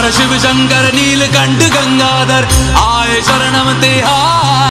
हर शिव शंकर नीलकंठ गंगाधर आए शरणम तिहार।